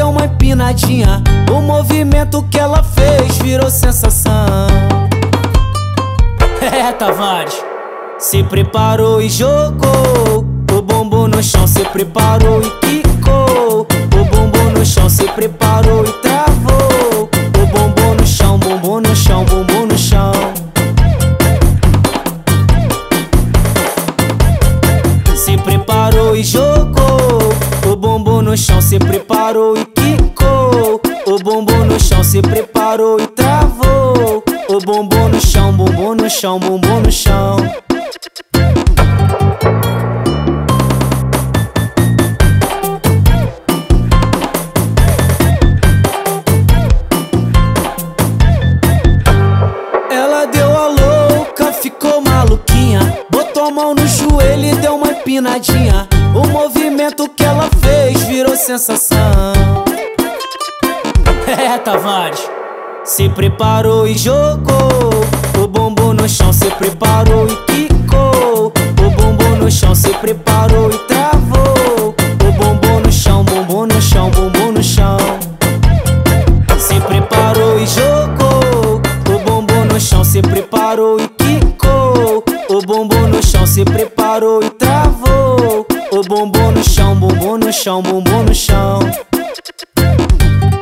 deu uma empinadinha. O movimento que ela fez virou sensação. É, Tavares, se preparou e jogou o bumbum no chão, se preparou e quicou. O bumbum no chão, se preparou e travou. O bumbum no chão, bumbum no chão, bumbum no chão. Se preparou e jogou o bumbum no chão, se preparou e quicou. O bumbum no chão, se preparou e travou. O bumbum no chão, bumbum no chão, bumbum no chão. Ela deu a louca, ficou maluquinha. Botou a mão no joelho e deu uma empinadinha. O movimento que ela fez virou sensação. É, Tavares, se preparou e jogou o bumbum no chão, se preparou e quicou. O bumbum no chão, se preparou e travou. O bumbum no chão, bumbum no chão, bumbum no chão. Se preparou e jogou o bumbum no chão, se preparou e quicou. O bumbum no chão, se preparou e travou. O bumbum no chão, bumbum no chão, bumbum no chão.